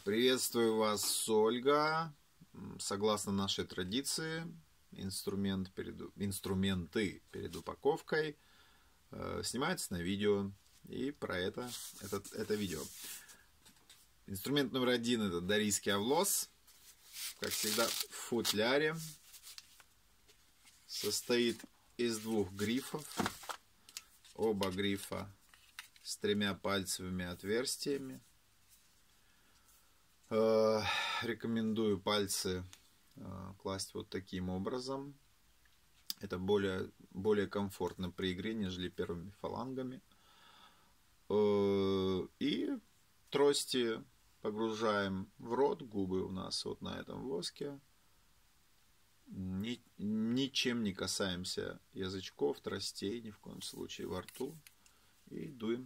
Приветствую вас, Ольга. Согласно нашей традиции, инструменты перед упаковкой снимаются на видео. И про это видео. Инструмент номер 1 — это дарийский овлос. Как всегда, в футляре. Состоит из 2 грифов. Оба грифа с 3 пальцевыми отверстиями. Рекомендую пальцы класть вот таким образом. Это более комфортно при игре, нежели первыми фалангами. И трости погружаем в рот. Губы у нас вот на этом воске. Ничем не касаемся язычков, тростей, ни в коем случае во рту. И дуем.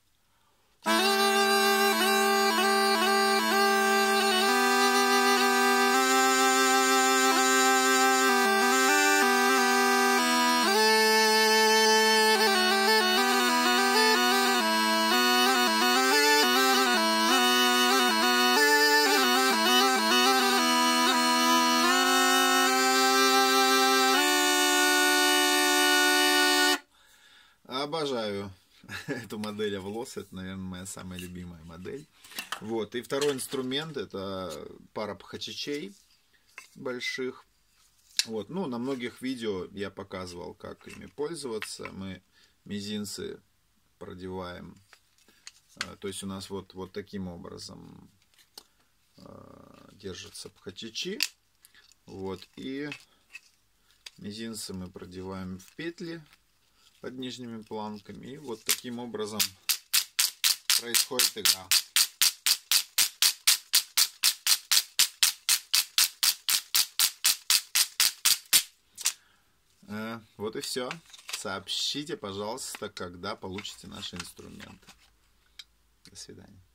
Обожаю эту модель овлос. Это, наверное, моя самая любимая модель. Вот. И второй инструмент — это пара пхачичей больших. Вот. Ну, на многих видео я показывал, как ими пользоваться. Мы мизинцы продеваем. То есть у нас вот таким образом держатся пхачичи. Вот. И мизинцы мы продеваем в петли под нижними планками. И вот таким образом происходит игра. Вот и все. Сообщите, пожалуйста, когда получите наши инструменты. До свидания.